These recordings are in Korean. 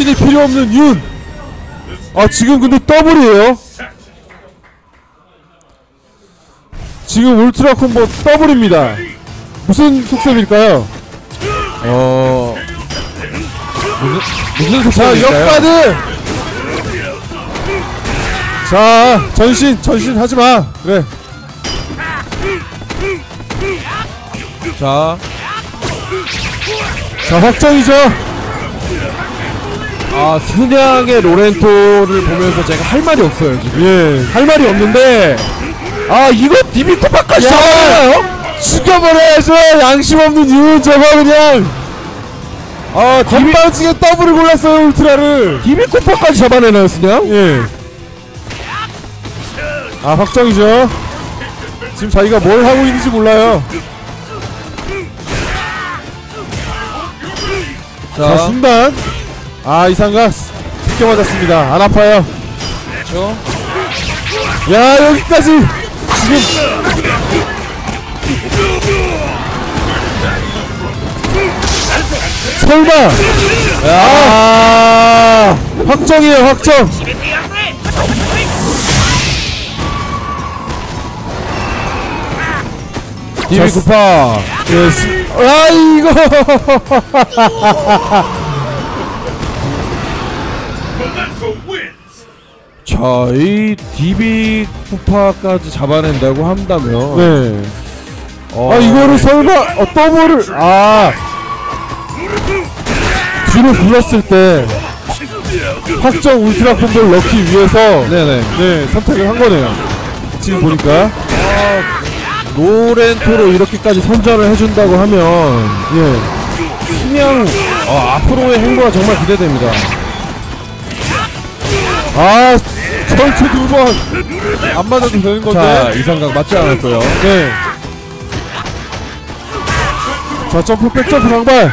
전신이 필요 없는 윤. 아 지금 근데 더블이에요. 지금 울트라 콤보 더블입니다. 무슨 속셈일까요? 무슨 자 속셈일까요? 역가드. 자 전신 하지마. 그래. 자 확정이죠. 아 순양의 로렌토를 보면서 제가 할 말이 없어요 지금. 예. 할 말이 없는데 아 이거 디비코파까지 잡아요? 죽여버려야죠. 양심 없는 윤 저거 그냥. 아 건방지게 더블을 골랐어요 울트라를. 디비코파까지 잡아내나요 순양? 예. 아 확정이죠. 지금 자기가 뭘 하고 있는지 몰라요. 자 순간. 아 이상각 비껴 맞았습니다. 안 아파요. 그렇죠. 야 여기까지 지금. 설마. 야 확정이에요 확정. 디비코파. 예스. 아 이거. 자, 이 디비코파까지 잡아낸다고 한다면 네. 아 이거를 설마 더블을 뒤로 불렀을 때 확정 울트라 콤보를 넣기 위해서 네 선택을 한 거네요. 지금 보니까 로렌토로 이렇게까지 선전을 해준다고 하면 예 그냥 앞으로의 행보가 정말 기대됩니다. 절체 두 번 안 맞아도 되는 건데. 자, 이상각 맞지 않을 거예요. 네. 자 점프 백점프 강발.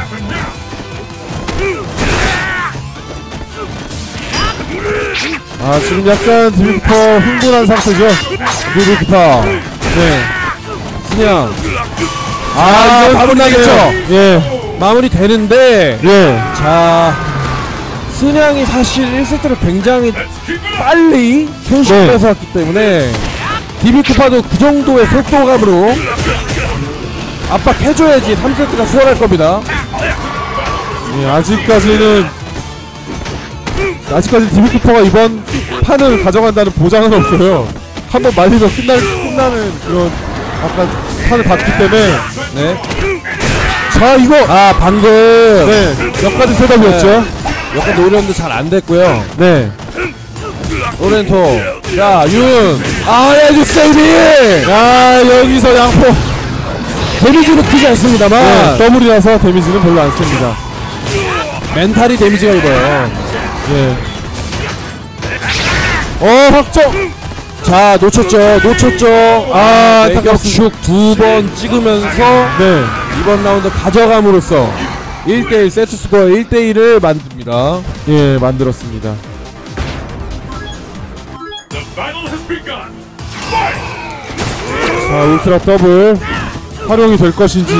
지금 약간 디비코파 흥분한 상태죠. 디비코파. 네. 그냥 이건 마무리 나겠죠. 예. 마무리 되는데 예. 자 순양이 사실 1세트를 굉장히 빨리 손쉽게 네. 뺏어왔기 때문에 디비코파도 그 정도의 속도감으로 압박해줘야지 3세트가 수월할 겁니다. 예, 아직까지는 디비코파가 이번 판을 가져간다는 보장은 없어요. 한번 말리면 끝나는 그런 약간 판을 봤기 때문에. 네. 자 이거 방금 네 역까지 셋업이었죠. 약간 노렸는데 잘 안 됐고요. 네. 로렌토. 자, 윤. 이거 세이빙! 여기서 양포. 데미지는 크지 않습니다만. 네, 더블이라서 데미지는 별로 안 씁니다. 멘탈이 데미지가 입어요. 예. 확정! 자, 놓쳤죠. 안타깝습니다. 내격축 2번 찍으면서 네. 이번 라운드 가져감으로써 1대1 세트 스코어 1대1을 만듭니다. 예, 만들었습니다. 자, 울트라 더블 활용이 될 것인지.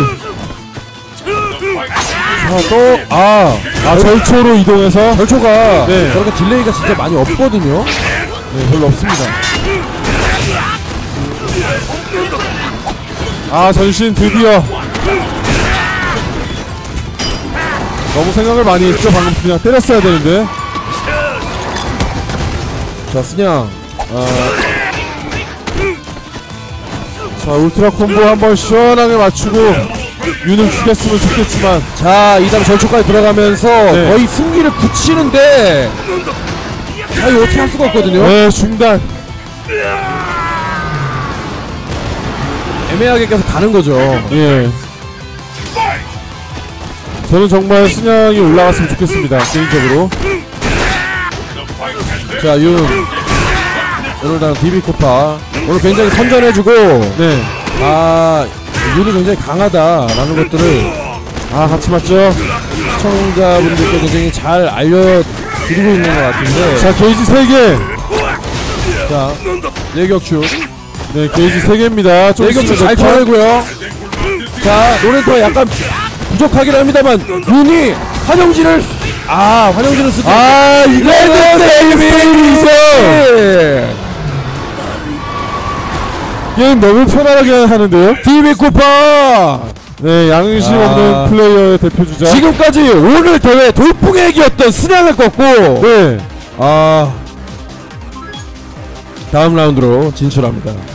절초로 이동해서. 절초가 네. 저렇게 딜레이가 진짜 많이 없거든요. 네, 별로 없습니다. 전신 드디어. 너무 생각을 많이 했죠. 방금 그냥 때렸어야 되는데. 자, 순양. 자, 울트라 콤보 한번 시원하게 맞추고 윤을 죽였으면 좋겠지만. 자, 이 다음 절초까지 들어가면서 네. 거의 승기를 굳히는데 이거 어떻게 할 수가 없거든요. 네, 중단. 애매하게 계속 가는 거죠. 예. 저는 정말 순양이 올라갔으면 좋겠습니다. 개인적으로. 자, 윤. 오늘 다음 디비코파. 오늘 굉장히 선전해주고. 네. 윤이 굉장히 강하다라는 것들을 같이 맞죠? 시청자분들께 굉장히 잘 알려드리고 있는 것 같은데. 자, 게이지 3개. 자, 내격축. 네, 게이지 3개입니다. 좀 내격축 잘 쳐내고요. 자, 로렌토가 약간 부족하긴 합니다만 윤이 한영진을 아 환영주는 쓰지. 아 이거는 세이브이죠. 게임 너무 편안하게 하는데요. TV 쿠파. 네, 양심 아. 없는 플레이어의 대표주자. 지금까지 오늘 대회 돌풍액이었던 순양을 꺾고 네. 다음 라운드로 진출합니다.